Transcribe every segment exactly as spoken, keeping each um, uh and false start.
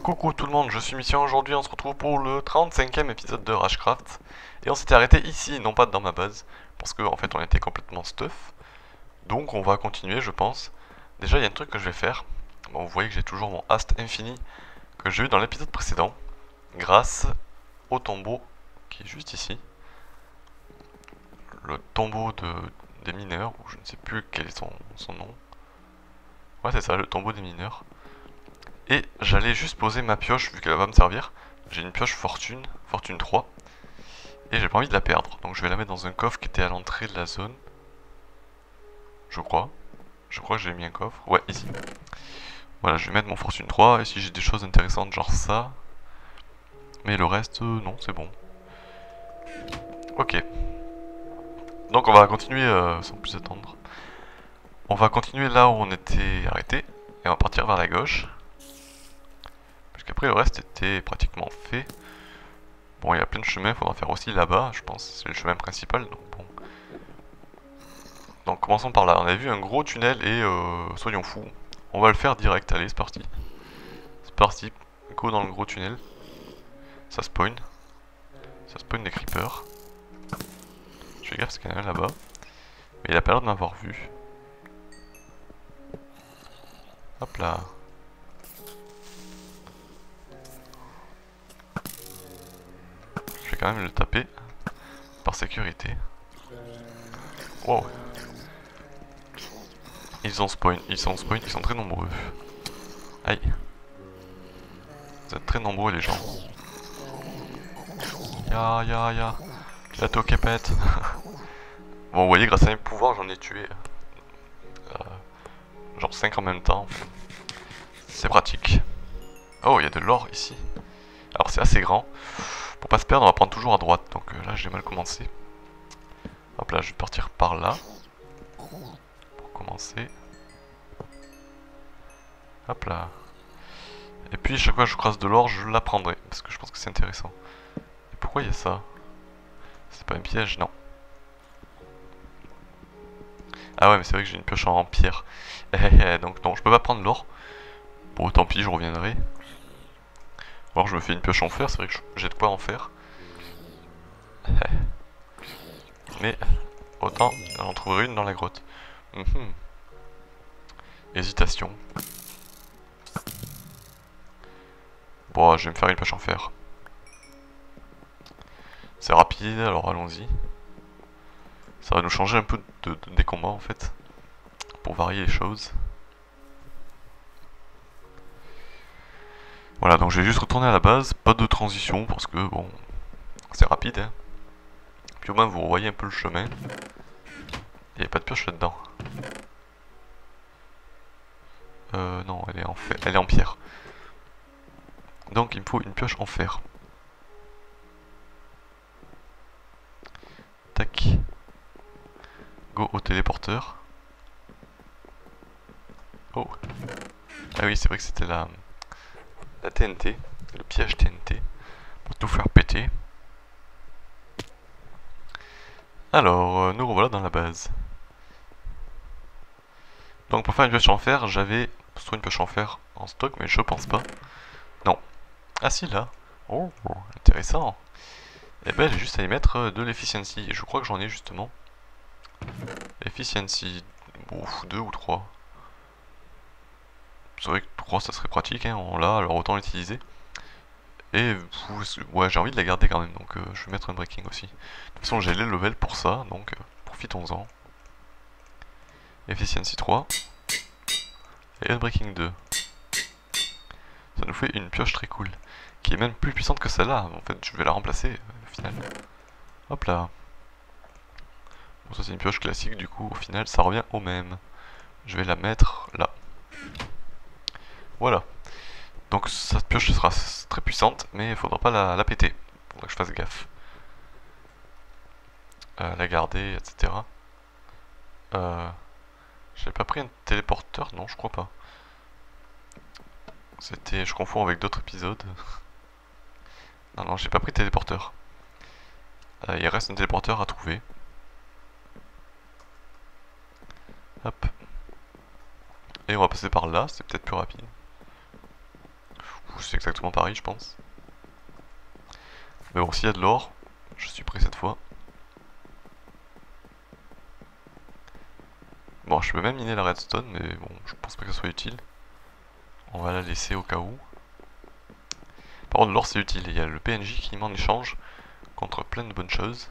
Coucou tout le monde, je suis Mission. Aujourd'hui on se retrouve pour le trente-cinquième épisode de Rashcraft. Et on s'était arrêté ici, non pas dans ma base, parce qu'en en fait on était complètement stuff. Donc on va continuer je pense. Déjà il y a un truc que je vais faire. Bon, vous voyez que j'ai toujours mon Ast Infini que j'ai eu dans l'épisode précédent. Grâce au tombeau qui est juste ici. Le tombeau de, des mineurs, ou je ne sais plus quel est son, son nom. Ouais c'est ça, le tombeau des mineurs. Et j'allais juste poser ma pioche vu qu'elle va me servir. J'ai une pioche fortune, fortune trois. Et j'ai pas envie de la perdre. Donc je vais la mettre dans un coffre qui était à l'entrée de la zone. Je crois. Je crois que j'ai mis un coffre. Ouais, ici. Voilà, je vais mettre mon fortune trois. Et si j'ai des choses intéressantes genre ça. Mais le reste, euh, non, c'est bon. Ok. Donc on va continuer euh, sans plus attendre. On va continuer là où on était arrêté. Et on va partir vers la gauche. Parce qu'après le reste était pratiquement fait. Bon, il y a plein de chemins, il faudra faire aussi là-bas, je pense. C'est le chemin principal, donc bon. Donc commençons par là. On a vu un gros tunnel et euh, soyons fous. On va le faire direct, allez, c'est parti. C'est parti, go dans le gros tunnel. Ça spawn. Ça spawn des creepers. Je fais gaffe parce qu'il y en a un là-bas. Mais il a pas l'air de m'avoir vu. Hop là. Je vais quand même le taper. Par sécurité. Wow. Ils ont spawn, ils sont spawn, ils sont très nombreux. Aïe. Vous êtes très nombreux les gens. Ya ya ya. La toque pète. Bon, vous voyez, grâce à mes pouvoirs, j'en ai tué. Euh, genre cinq en même temps. C'est pratique. Oh, il y a de l'or ici. Alors c'est assez grand. Pour pas se perdre, on va prendre toujours à droite. Donc euh, là, j'ai mal commencé. Hop là, je vais partir par là. Pour commencer. Hop là. Et puis, chaque fois que je croise de l'or, je la prendrai. Parce que je pense que c'est intéressant. Et pourquoi il y a ça? C'est pas un piège, non. Ah ouais, mais c'est vrai que j'ai une pioche en pierre. Donc non, je peux pas prendre l'or. Bon, tant pis, je reviendrai. Alors je me fais une pioche en fer, c'est vrai que j'ai de quoi en faire. Mais autant en trouver une dans la grotte. Mm-hmm. Hésitation. Bon, je vais me faire une pioche en fer. C'est rapide, alors allons-y. Ça va nous changer un peu de, de, des combats en fait. Pour varier les choses. Voilà, donc je vais juste retourner à la base. Pas de transition parce que bon, c'est rapide. Hein. Puis au moins vous revoyez un peu le chemin. Il n'y a pas de pioche là-dedans. Euh, non, elle est en fer. Elle est en pierre. Donc il me faut une pioche en fer. Tac. Go au téléporteur. Oh. Ah oui, c'est vrai que c'était la, la T N T. Le piège T N T. Pour tout faire péter. Alors, euh, nous revoilà dans la base. Donc pour faire une pioche en fer, j'avais soit une pioche en fer en stock, mais je pense pas. Non. Ah si, là. Oh, intéressant. Et ben j'ai juste à y mettre de l'efficiency. Et je crois que j'en ai justement. Efficiency. Bon, deux ou trois. C'est vrai que trois ça serait pratique, hein. On l'a, alors autant l'utiliser. Et ouais, j'ai envie de la garder quand même, donc euh, je vais mettre un breaking aussi. De toute façon, j'ai les levels pour ça, donc euh, profitons-en. Efficiency trois. Et Unbreaking deux. Ça nous fait une pioche très cool. Qui est même plus puissante que celle-là. En fait, je vais la remplacer euh, au final. Hop là. Bon, ça c'est une pioche classique, du coup, au final, ça revient au même. Je vais la mettre là. Voilà. Donc cette pioche sera très puissante, mais il faudra pas la, la péter. Il faudra que je fasse gaffe. Euh, la garder, et cetera. Euh... J'avais pas pris un téléporteur? Non, je crois pas. C'était... Je confonds avec d'autres épisodes. Non, non, j'ai pas pris de téléporteur. Euh, il reste un téléporteur à trouver. Hop. Et on va passer par là, c'est peut-être plus rapide. c'est exactement pareil, je pense. Mais bon, s'il y a de l'or, je suis prêt cette fois. Bon, je peux même miner la redstone, mais bon, je pense pas que ça soit utile. On va la laisser au cas où. Par contre, l'or c'est utile, il y a le P N J qui m'en échange contre plein de bonnes choses.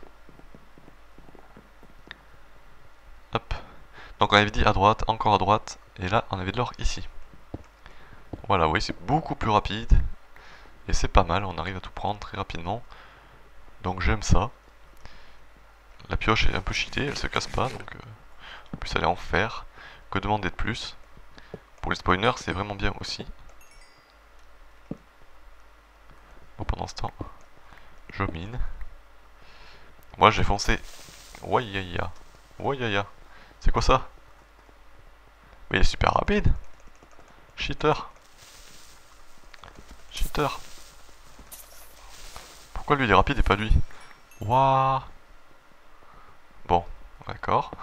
Hop. Donc on avait dit à droite, encore à droite, et là on avait de l'or ici. Voilà, oui, c'est beaucoup plus rapide, et c'est pas mal, on arrive à tout prendre très rapidement. Donc j'aime ça. La pioche est un peu cheatée, elle se casse pas, donc euh, en plus elle est en fer. Que demander de plus? Pour les spawners, c'est vraiment bien aussi. Bon, pendant ce temps, je mine. Moi j'ai foncé. Wayaya. Wayaya. C'est quoi ça? Mais il est super rapide. Cheater. Cheater. Pourquoi lui il est rapide et pas lui? Waouh. Bon, d'accord.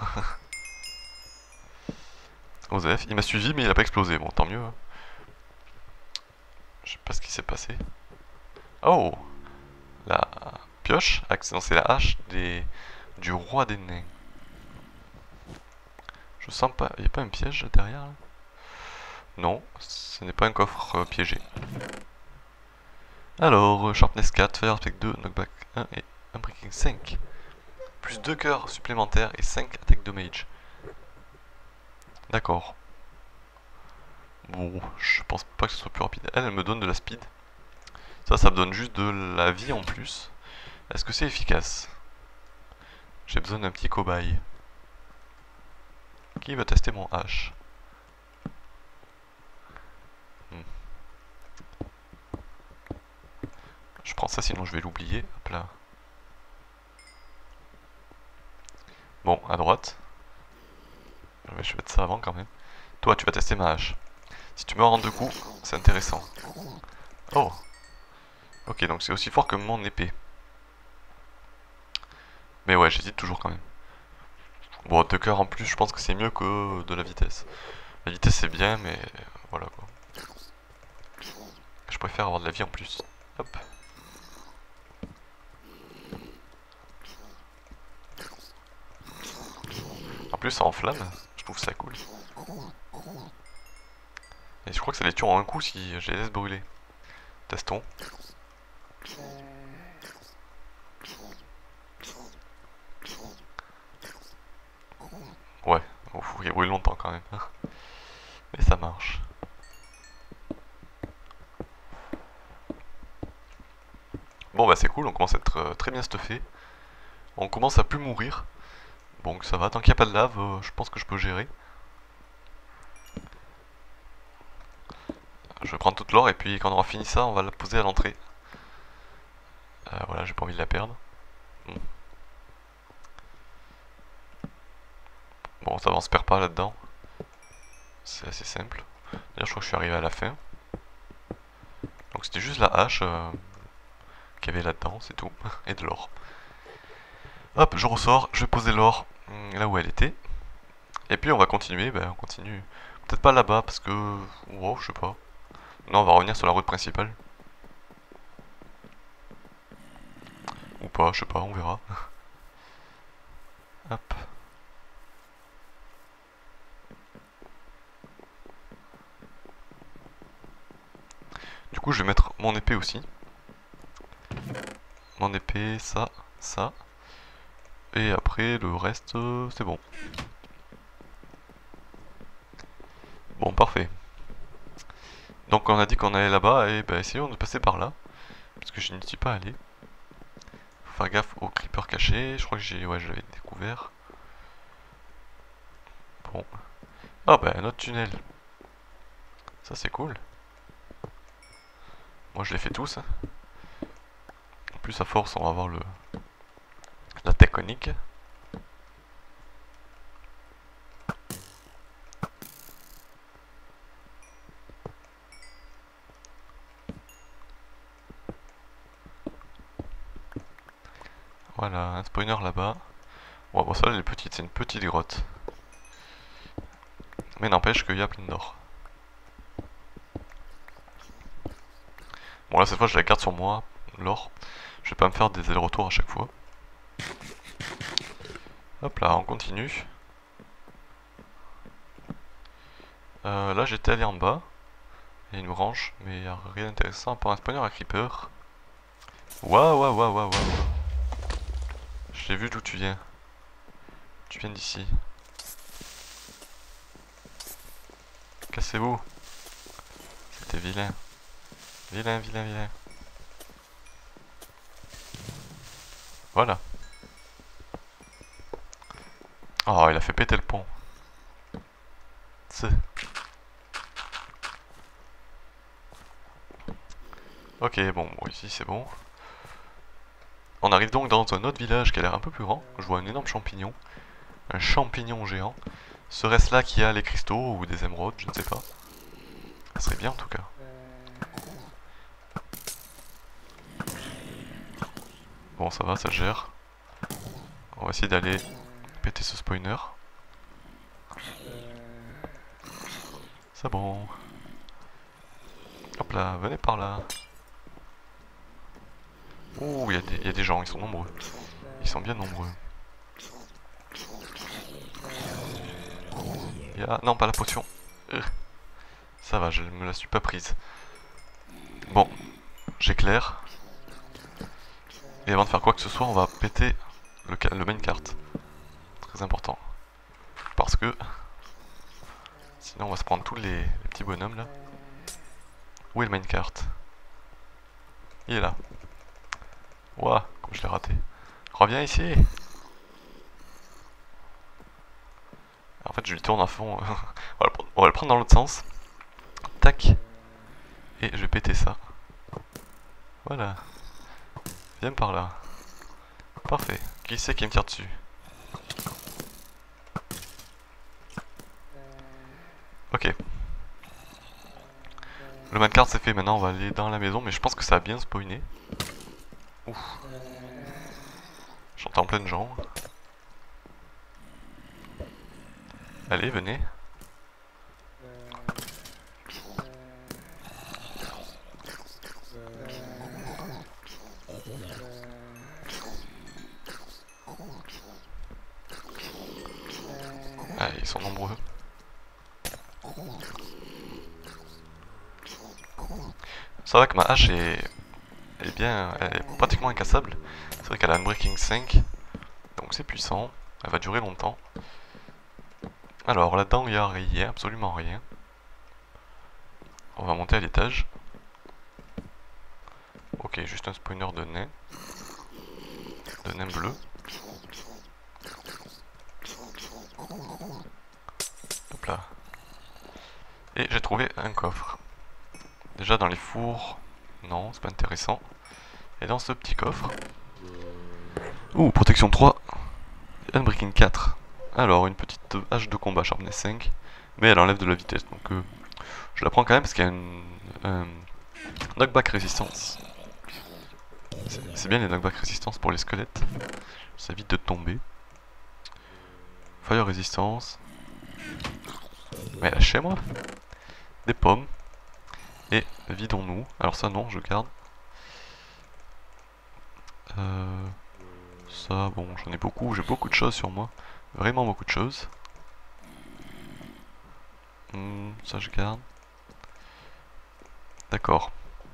Osef, il m'a suivi mais il a pas explosé. Bon, tant mieux. Hein. Je sais pas ce qui s'est passé. Oh, la pioche. Non, c'est la hache des... du roi des nains. Je sens pas... Il n'y a pas un piège derrière là? Non, ce n'est pas un coffre euh, piégé. Alors, Sharpness quatre, Fire Aspect deux, Knockback un et Unbreaking cinq. Plus deux cœurs supplémentaires et cinq attaques de mage. D'accord. Bon, je pense pas que ce soit plus rapide. Elle, elle me donne de la speed. Ça, ça me donne juste de la vie en plus. Est-ce que c'est efficace? J'ai besoin d'un petit cobaye. Qui va tester mon hache? hmm. Je prends ça, sinon je vais l'oublier. Hop là. Bon, à droite. Je vais mettre ça avant quand même. Toi, tu vas tester ma hache. Si tu meurs en deux coups, c'est intéressant. Oh. Ok, donc c'est aussi fort que mon épée. Mais ouais, j'hésite toujours quand même. Bon, deux cœurs en plus, je pense que c'est mieux que de la vitesse. La vitesse c'est bien, mais voilà quoi. Je préfère avoir de la vie en plus. Hop. En plus, ça enflamme, je trouve ça cool. Et je crois que ça les tue en un coup si je les laisse brûler. Testons. Ouais, il faut qu'il brûle longtemps quand même. Mais ça marche. Bon bah c'est cool, on commence à être euh, très bien stuffé. On commence à plus mourir. Donc ça va, tant qu'il n'y a pas de lave, euh, je pense que je peux gérer. Je vais prendre toute l'or et puis quand on aura fini ça, on va la poser à l'entrée. Euh, voilà, j'ai pas envie de la perdre. Bon, bon ça va, on se perd pas là-dedans. C'est assez simple. D'ailleurs, je crois que je suis arrivé à la fin. Donc c'était juste la hache euh, qu'il y avait là-dedans, c'est tout. Et de l'or. Hop, je ressors, je vais poser l'or là où elle était. Et puis on va continuer, ben on continue. Peut-être pas là-bas parce que... Wow, je sais pas. Non, on va revenir sur la route principale. Ou pas, je sais pas, on verra. Hop. Du coup, je vais mettre mon épée aussi. Mon épée, ça, ça. Et après, le reste, euh, c'est bon. Bon, parfait. Donc on a dit qu'on allait là-bas, et ben essayons de passer par là. Parce que je n'y suis pas allé. Faut faire gaffe aux creepers cachés. Je crois que j'ai... Ouais, je l'avais découvert. Bon. Ah ben, un autre tunnel. Ça c'est cool. Moi je les fais tous. En plus à force on va avoir le... la tectonique. Voilà, un spawner là-bas. Bon, bon ça elle est petite, c'est une petite grotte. Mais n'empêche qu'il y a plein d'or. Bon là cette fois je la garde sur moi, l'or. Je vais pas me faire des allers-retours à chaque fois. Hop là, on continue. Euh, là j'étais allé en bas. Il y a une branche, mais il n'y a rien d'intéressant pour un spawner à creeper. Waouh, waouh, waouh, waouh, waouh. J'ai vu d'où tu viens. Tu viens d'ici. Cassez-vous. C'était vilain. Vilain, vilain, vilain. Voilà. Oh, il a fait péter le pont. C'est... Ok, bon, bon ici c'est bon. On arrive donc dans un autre village qui a l'air un peu plus grand. Je vois un énorme champignon. Un champignon géant. Serait-ce là qu'il y a les cristaux ou des émeraudes, je ne sais pas. Ça serait bien en tout cas. Bon, ça va, ça gère. On va essayer d'aller péter ce spawner. C'est bon. Hop là, venez par là. Ouh, il y, y a des gens, ils sont nombreux. Ils sont bien nombreux. Y a... Non, pas la potion. Euh. Ça va, je me la suis pas prise. Bon, j'éclaire. Et avant de faire quoi que ce soit, on va péter le, le minecart. Très important. Parce que... sinon on va se prendre tous les, les petits bonhommes là. Où est le minecart? Il est là. Ouah, comme je l'ai raté. Reviens ici. En fait je lui tourne à fond. on, va on va le prendre dans l'autre sens. Tac. Et je vais péter ça. Voilà. Viens par là. Parfait. Qui c'est qui me tire dessus? Ok. Le minecart c'est fait, maintenant on va aller dans la maison, mais je pense que ça a bien spawné. Ouf. J'entends plein de gens. Allez, venez. Ah, ils sont nombreux. C'est vrai que ma hache est, est bien, elle est pratiquement incassable. C'est vrai qu'elle a un breaking cinq, donc c'est puissant. Elle va durer longtemps. Alors là-dedans il n'y a rien, absolument rien. On va monter à l'étage. Ok, juste un spawner de nains. De nains bleus. Hop là. Et j'ai trouvé un coffre. Déjà dans les fours, non, c'est pas intéressant. Et dans ce petit coffre... Ouh, protection trois. Unbreaking quatre. Alors, une petite hache de combat Sharpness cinq. Mais elle enlève de la vitesse, donc euh, je la prends quand même parce qu'il y a une... un knockback résistance. C'est bien les knockback résistance pour les squelettes. Ça évite de tomber. Fire résistance. Mais lâchez-moi. Des pommes. Et vidons-nous. Alors ça non, je garde. Euh, ça, bon, j'en ai beaucoup. J'ai beaucoup de choses sur moi. Vraiment beaucoup de choses. Hmm, ça je garde. D'accord.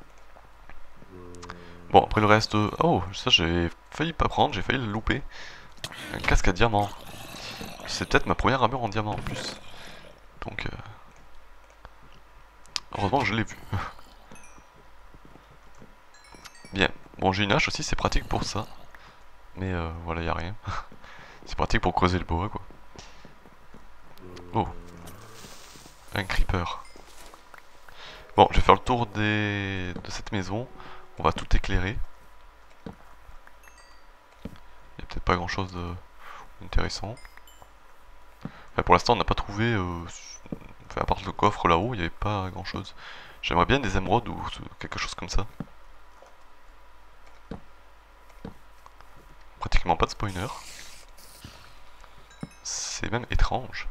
Bon, après le reste... Oh, ça j'ai failli pas prendre, j'ai failli le louper. Un casque à diamant. C'est peut-être ma première armure en diamant en plus. Donc... Euh... heureusement que je l'ai vu. Bien. Bon, j'ai une hache aussi, c'est pratique pour ça. Mais euh, voilà, y a rien. C'est pratique pour creuser le bois, quoi. Oh. Un creeper. Bon, je vais faire le tour des... de cette maison. On va tout éclairer. Il n'y a peut-être pas grand-chose d'intéressant. Enfin, pour l'instant, on n'a pas trouvé... Euh... Enfin, à part le coffre là-haut, il n'y avait pas grand-chose. J'aimerais bien des émeraudes ou quelque chose comme ça. Pratiquement pas de spawner. C'est même étrange.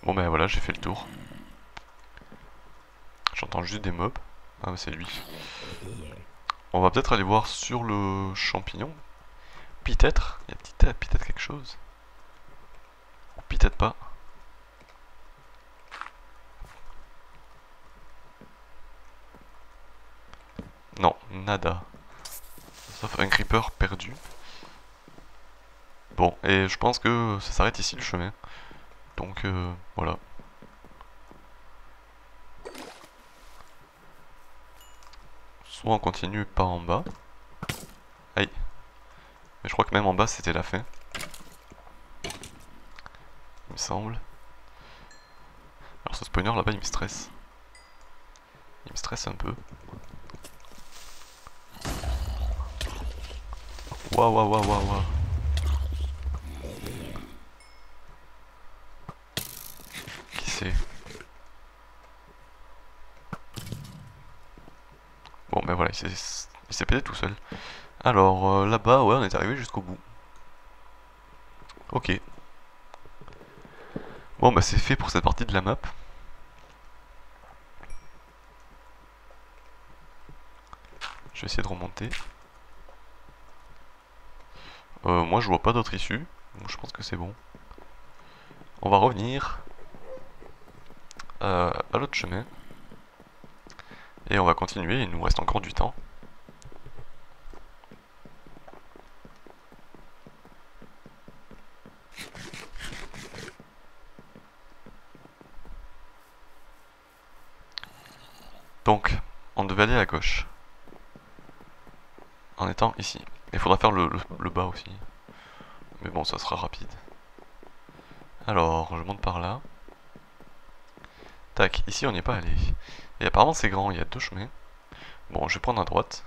Bon ben voilà, j'ai fait le tour. J'entends juste des mobs. Ah mais c'est lui. On va peut-être aller voir sur le champignon. Peut-être, il y a peut-être peut-être quelque chose. Ou peut-être pas. Non, nada. Sauf un creeper perdu. Bon, et je pense que ça s'arrête ici le chemin. Donc euh, voilà. Soit on continue par en bas. Aïe. Mais je crois que même en bas c'était la fin. Il me semble. Alors ce spawner là-bas il me stresse. Il me stresse un peu. Waouh waouh waouh waouh waouh. Qui c'est? Bon ben voilà, il s'est pété tout seul. Alors euh, là-bas, ouais, on est arrivé jusqu'au bout. Ok. Bon bah c'est fait pour cette partie de la map. Je vais essayer de remonter. Euh, moi je vois pas d'autre issue. Donc je pense que c'est bon. On va revenir euh, à l'autre chemin. Et on va continuer, il nous reste encore du temps. Donc, on devait aller à gauche. En étant ici. Il faudra faire le, le, le bas aussi. Mais bon, ça sera rapide. Alors, je monte par là. Tac, ici on n'y est pas allé. Et apparemment c'est grand, il y a deux chemins. Bon, je vais prendre à droite.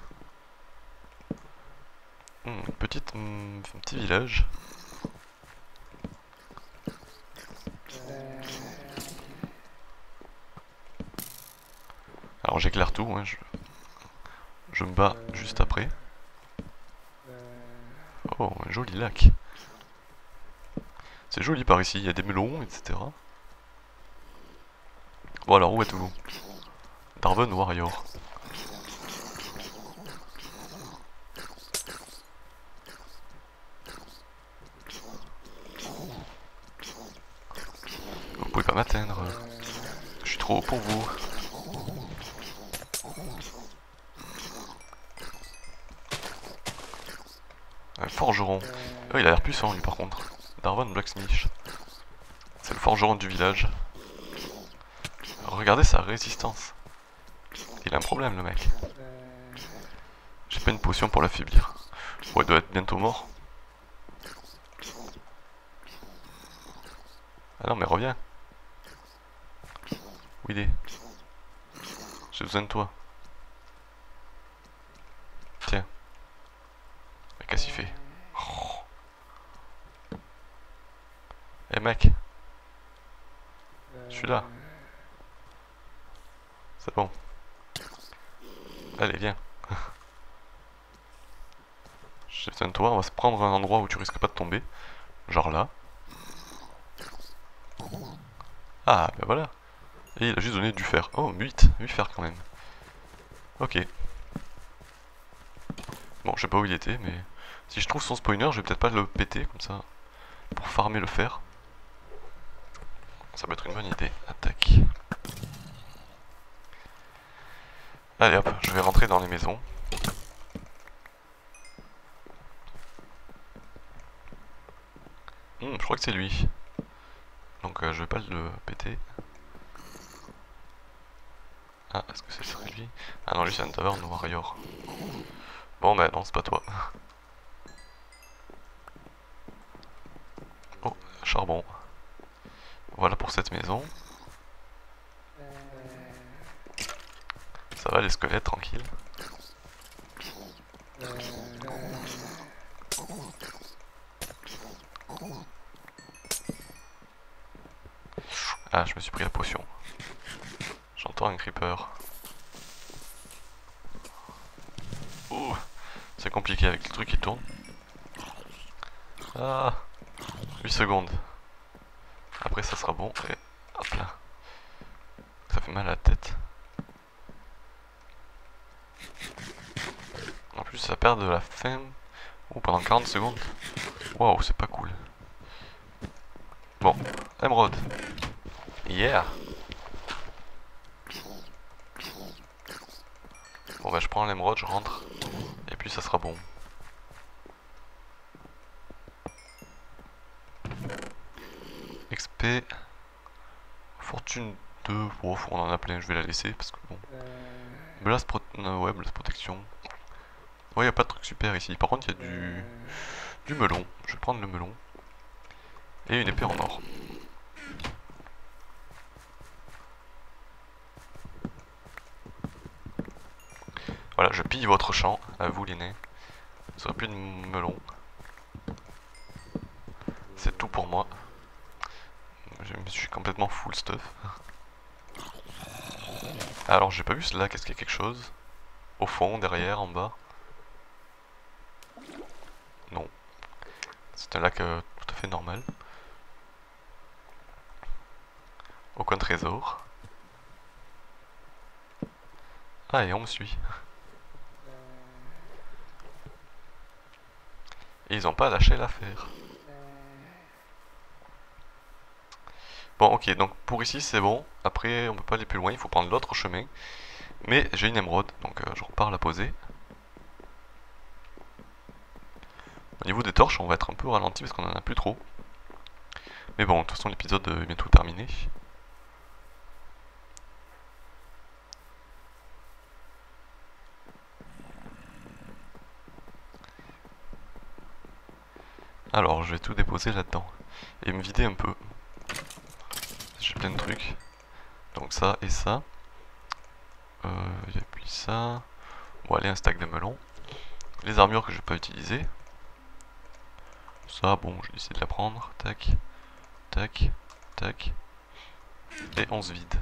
Hmm, petite, hmm, un petit village. Alors j'éclaire tout, hein, je... je me bats juste après. Oh, un joli lac. C'est joli par ici, il y a des melons, et cetera. Bon alors, où êtes-vous? Darven Warrior. Vous pouvez pas m'atteindre. Je suis trop haut pour vous. Un forgeron. Oh, il a l'air puissant lui par contre. Darven Blacksmith. C'est le forgeron du village. Regardez sa résistance. Il a un problème le mec. J'ai pas une potion pour l'affaiblir. Bon, il doit être bientôt mort. Ah non mais reviens. Où il est? J'ai besoin de toi. Tiens. Mais qu'est-ce qu'il fait? Oh. Eh mec. Je suis là. C'est bon. Allez, viens. J'ai besoin de toi, on va se prendre un endroit où tu risques pas de tomber. Genre là. Ah, ben voilà. Et il a juste donné du fer. Oh, huit. huit fer quand même. Ok. Bon, je sais pas où il était, mais... Si je trouve son spawner, je vais peut-être pas le péter, comme ça. Pour farmer le fer. Ça peut être une bonne idée. Attaque. Allez hop, je vais rentrer dans les maisons. Hmm, je crois que c'est lui. Donc euh, je vais pas le péter. Ah, est-ce que ce serait lui? Ah non, lui c'est un taverne warrior. Bon bah non, c'est pas toi. Oh, charbon. Voilà pour cette maison. Ça va les squelettes, tranquille. Ah, je me suis pris la potion. J'entends un creeper. Ouh, c'est compliqué avec le truc qui tourne. Ah, huit secondes. Après ça sera bon. Et... Hop là. Ça fait mal à la tête. En plus ça perd de la faim. Oh, pendant quarante secondes. Waouh, c'est pas cool. Bon, émeraude. Yeah. Bon bah je prends l'émeraude, je rentre. Et puis ça sera bon. X P. Fortune deux. Oh, on en a plein, je vais la laisser parce que bon. Blast, pro... euh, ouais, blast protection. Ouais, y a pas de truc super ici. Par contre, il y a du... du melon. Je vais prendre le melon. Et une épée en or. Voilà, je pille votre champ, à vous les nains. Vous aurez plus de melon. C'est tout pour moi. Je suis complètement full stuff. Alors, j'ai pas vu cela, qu'est-ce qu'il y a quelque chose? Au fond, derrière, en bas? Non. C'est un lac euh, tout à fait normal. Aucun trésor. Ah, et on me suit. Et ils ont pas lâché l'affaire. Bon, ok, donc pour ici c'est bon. Après, on peut pas aller plus loin, il faut prendre l'autre chemin. Mais j'ai une émeraude, donc euh, je repars la poser. Au niveau des torches, on va être un peu ralenti parce qu'on en a plus trop. Mais bon, de toute façon, l'épisode est bientôt terminé. Alors, je vais tout déposer là-dedans. Et me vider un peu. J'ai plein de trucs. Donc ça et ça. Euh, et puis ça. Bon, allez, un stack de melons. Les armures que je vais pas utiliser. Ça, bon, je vais essayer de la prendre. Tac, tac, tac. Et on se vide.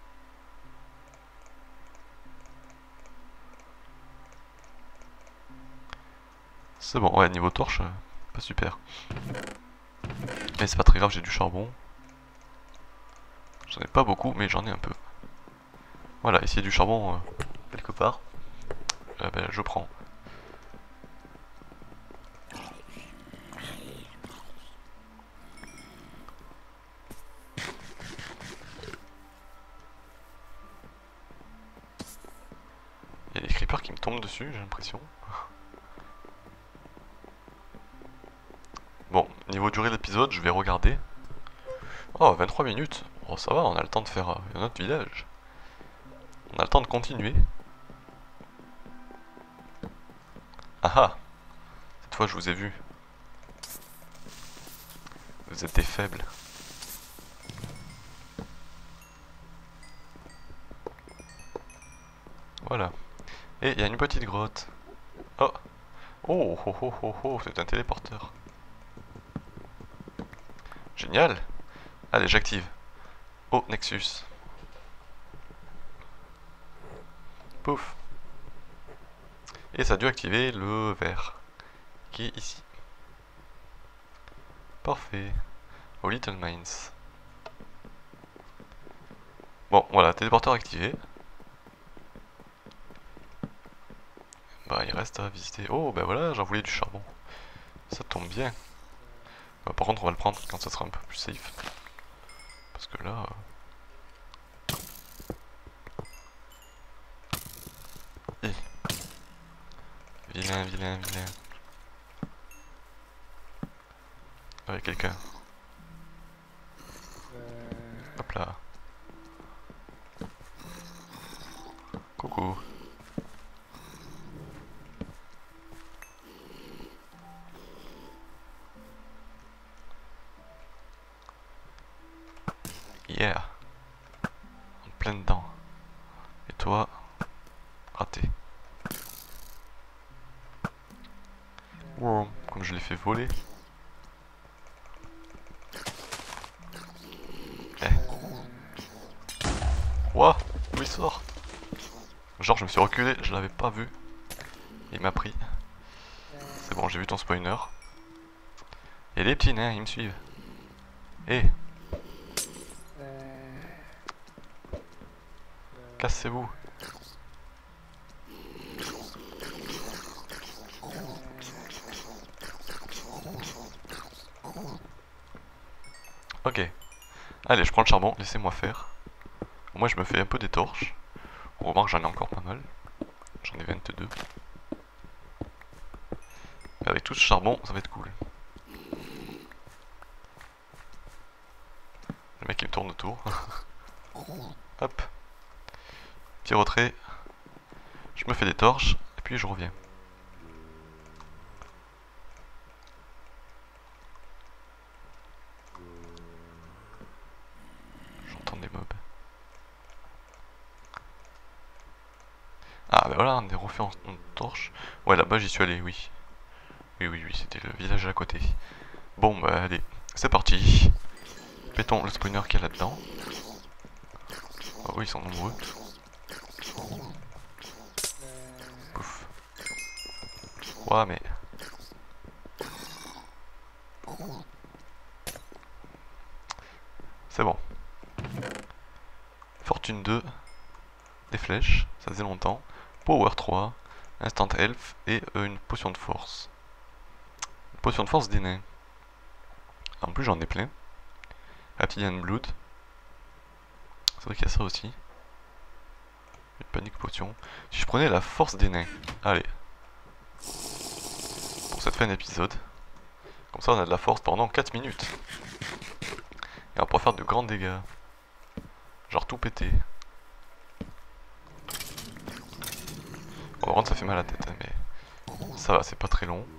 C'est bon, ouais, niveau torche, euh, pas super. Mais c'est pas très grave, j'ai du charbon. J'en ai pas beaucoup, mais j'en ai un peu. Voilà, ici il y a du charbon euh, quelque part. Euh, ben, je prends. Il y a des creepers qui me tombent dessus, j'ai l'impression. Bon, niveau durée de l'épisode, je vais regarder. Oh, vingt-trois minutes. Oh, ça va, on a le temps de faire euh, un autre village. On a le temps de continuer. Ah ah! Cette fois, je vous ai vu. Vous êtes des faibles. Voilà. Et il y a une petite grotte. Oh! Oh, oh, oh, oh, oh, c'est un téléporteur. Génial! Allez, j'active. Oh, Nexus. Pouf! Et ça a dû activer le vert. Qui est ici. Parfait. Au Little Mines. Bon, voilà, téléporteur activé. Bah, il reste à visiter. Oh, bah voilà, j'en voulais du charbon. Ça tombe bien. Bah, par contre, on va le prendre quand ça sera un peu plus safe. Parce que là... Euh... Hi. Vilain, vilain, vilain. Avec quelqu'un. Hop là. Coucou. Yeah. En plein dedans. Et toi, raté. Wow, comme je l'ai fait voler. Eh. Ouah, où il sort? Genre je me suis reculé, je l'avais pas vu. Il m'a pris. C'est bon, j'ai vu ton spawner. Et les petits nains, ils me suivent. Eh. cassez-vous. Ok. Allez, je prends le charbon, laissez-moi faire. Moi, je me fais un peu des torches. On remarque que j'en ai encore pas mal. J'en ai vingt-deux. Et avec tout ce charbon, ça va être cool. Le mec il me tourne autour. Hop. Petit retrait. Je me fais des torches et puis je reviens. J'entends des mobs. Ah bah voilà, on est refait en, en torche. Ouais, là-bas j'y suis allé, oui. Oui, oui, oui, c'était le village à côté. Bon, bah allez, c'est parti. Pétons le spawner qu'il y a là-dedans. Oh oui, ils sont nombreux. Pouf. Ouais, mais... C'est bon. Fortune deux. Des flèches, ça faisait longtemps. Power trois. Instant health et euh, une potion de force. Une potion de force des nains. En plus j'en ai plein. Aptidian Blood. C'est vrai qu'il y a ça aussi. Une panique potion. Si je prenais la force des nains. Allez. Pour cette fin d'épisode. Comme ça on a de la force pendant quatre minutes. Et on pourra faire de grands dégâts. Genre tout péter. Bon, par contre ça fait mal à la tête, hein, mais ça va, c'est pas très long.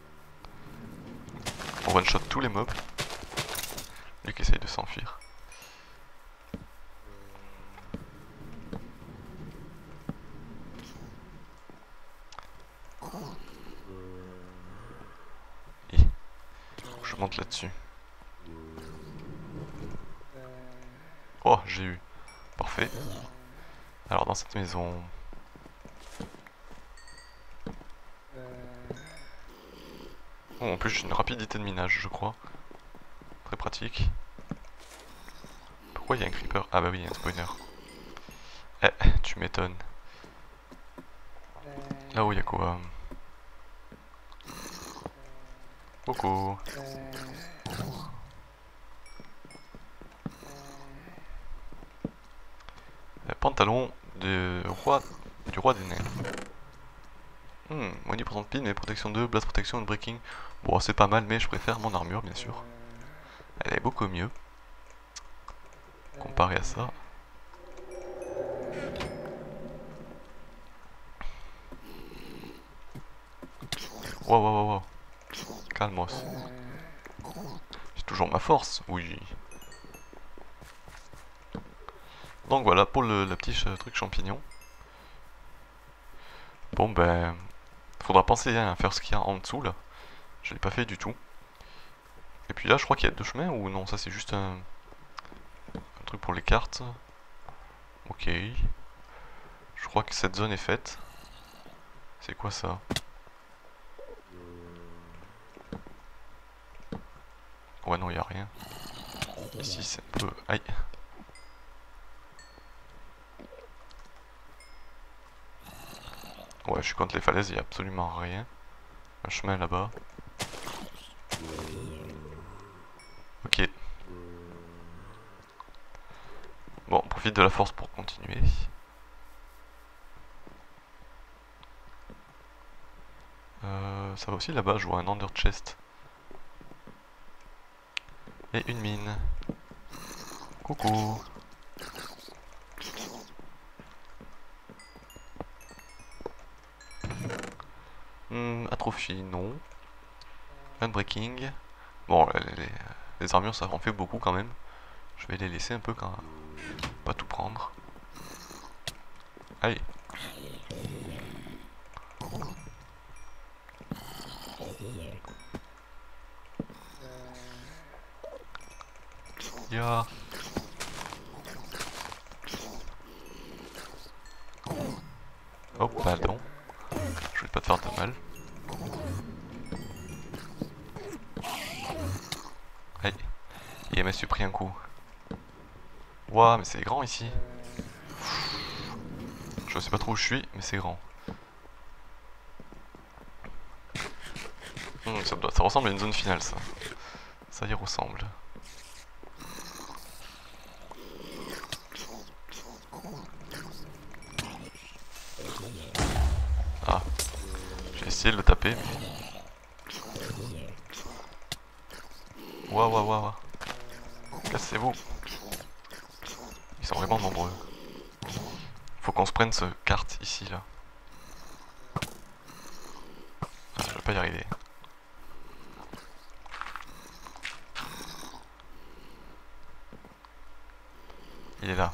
On one shot tous les mobs. Lui qui essaye de s'enfuir. Et je monte là-dessus. Oh, j'ai eu. Parfait. Alors dans cette maison... Oh, en plus j'ai une rapidité de minage, je crois. Très pratique. Pourquoi il y a un creeper? Ah bah oui, il y a un spawner. Eh, tu m'étonnes. Là-haut, il y a quoi? Coucou. Pantalon de roi, du roi des nains. Hmm, moins dix pour cent de pin, mais protection deux, blast protection, breaking. Bon, c'est pas mal, mais je préfère mon armure, bien sûr. Elle est beaucoup mieux. Comparé à ça. Wow, wow, wow, wow. Calmos. J'ai toujours ma force, oui. Donc voilà pour le, le petit truc champignon. Bon ben, faudra penser hein, à faire ce qu'il y a en dessous là. Je l'ai pas fait du tout. Et puis là je crois qu'il y a deux chemins ou non, ça c'est juste un, un truc pour les cartes. Ok. Je crois que cette zone est faite. C'est quoi ça? Ouais non, il n'y a rien. Ici c'est un peu... Aïe. Ouais, je suis contre les falaises, il n'y a absolument rien. Un chemin là-bas. Ok. Bon, on profite de la force pour continuer. Euh, ça va aussi là-bas, je vois un under chest. Et une mine. Coucou. Hmm, atrophie, non. Unbreaking. Bon, les, les, les armures, ça en fait beaucoup quand même. Je vais les laisser un peu quand même. Pas tout prendre. Allez. Ya. Oh, pardon. Je vais pas te faire de mal. Aïe. Il m'a su pris un coup. Ouah, mais c'est grand ici. Je sais pas trop où je suis, mais c'est grand. Hum, ça, doit, ça ressemble à une zone finale, ça. Ça y ressemble. Ah. J'ai essayé de le taper, mais... Waouh, waouh, waouh. Cassez-vous. Ils sont vraiment nombreux. Faut qu'on se prenne ce carte ici, là. Ah, je vais pas y arriver. Il est là.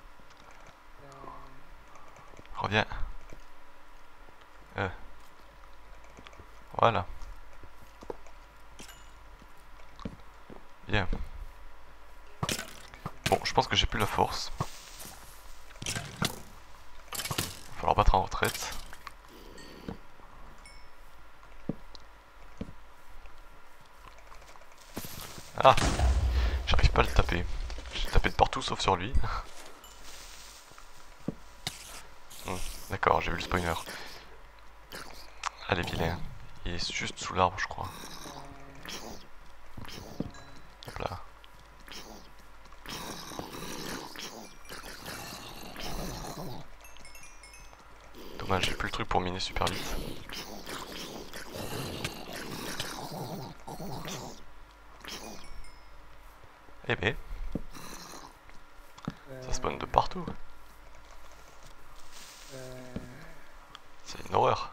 Reviens. Euh. Voilà. Bien. Bon, je pense que j'ai plus la force. Il va falloir battre en retraite. Ah! J'arrive pas à le taper. J'ai tapé de partout sauf sur lui. Hmm, d'accord, j'ai vu le spawner. Allez, vilain. Il est juste sous l'arbre, je crois. Hop là. Dommage, j'ai plus le truc pour miner super vite. Eh ben. Ça spawn de partout. C'est une horreur.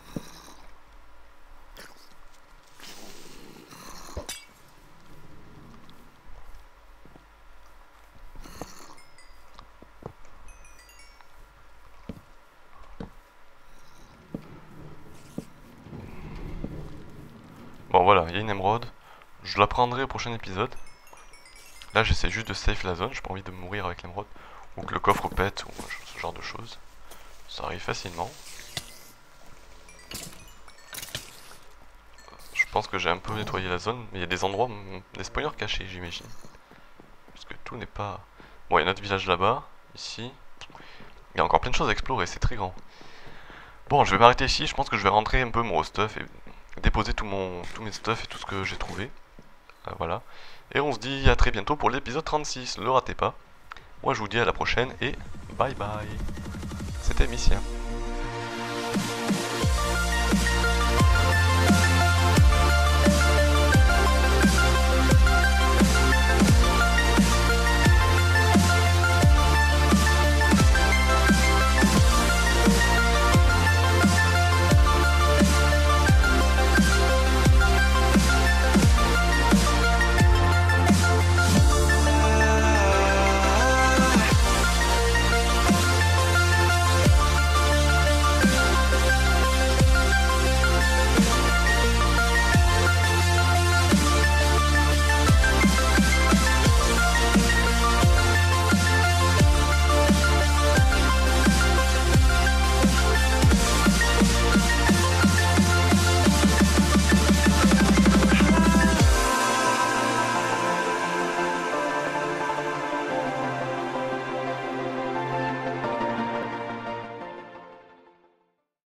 Bon voilà, il y a une émeraude. Je la prendrai au prochain épisode. Là j'essaie juste de save la zone, j'ai pas envie de mourir avec l'émeraude. Ou que le coffre pète, ou ce genre de choses. Ça arrive facilement. Je pense que j'ai un peu nettoyé la zone, mais il y a des endroits, des spawners cachés j'imagine. Parce que tout n'est pas... Bon, il y a notre village là-bas, ici. Il y a encore plein de choses à explorer, c'est très grand. Bon, je vais m'arrêter ici, je pense que je vais rentrer un peu mon stuff et déposer tout mon, tous mes stuff et tout ce que j'ai trouvé. Euh, voilà. Et on se dit à très bientôt pour l'épisode trente-six, ne le ratez pas. Moi je vous dis à la prochaine et bye bye. C'était Missien.